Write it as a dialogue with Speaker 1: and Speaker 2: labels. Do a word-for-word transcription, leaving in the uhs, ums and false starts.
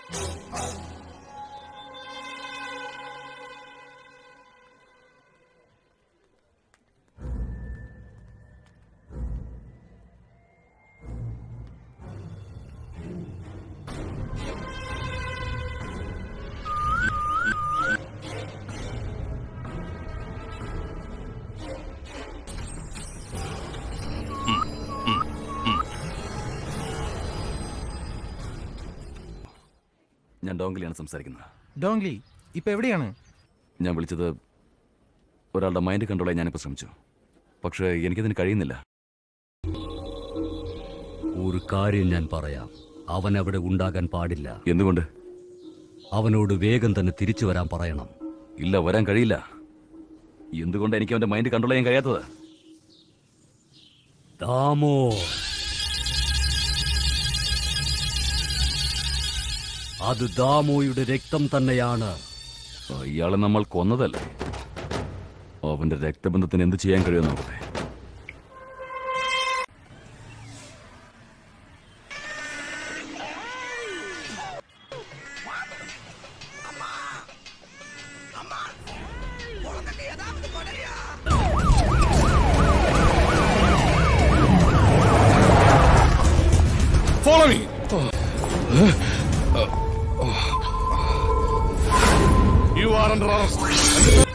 Speaker 1: ഞാൻ ഡോംഗ്ലിയാണ് സംസാരിക്കുന്നത്.
Speaker 2: ഡോംഗ്ലി ഇപ്പൊ എവിടെയാണ്?
Speaker 1: ഞാൻ വിളിച്ചത് ഒരാളുടെ മൈൻഡ് കൺട്രോൾ ചെയ്യാൻ ഞാനിപ്പോൾ ശ്രമിച്ചു, പക്ഷേ എനിക്കതിന് കഴിയുന്നില്ല.
Speaker 3: ഒരു കാര്യം ഞാൻ പറയാം, അവൻ അവിടെ ഉണ്ടാകാൻ പാടില്ല.
Speaker 1: എന്തുകൊണ്ട്?
Speaker 3: അവനോട് വേഗം തന്നെ തിരിച്ചു വരാൻ പറയണം.
Speaker 1: ഇല്ല, വരാൻ കഴിയില്ല. എന്തുകൊണ്ട് എനിക്ക് അവന്റെ മൈൻഡ് കൺട്രോൾ ചെയ്യാൻ കഴിയാത്തത്?
Speaker 3: ദാമോ, അത് ദാമോയുടെ രക്തം തന്നെയാണ്.
Speaker 1: ഇയാളെ നമ്മൾ കൊന്നതല്ലേ? അവന്റെ രക്തബന്ധത്തിന് എന്ത് ചെയ്യാൻ കഴിയുമെന്ന് നോക്കട്ടെ.
Speaker 4: Follow me. You are under arrest.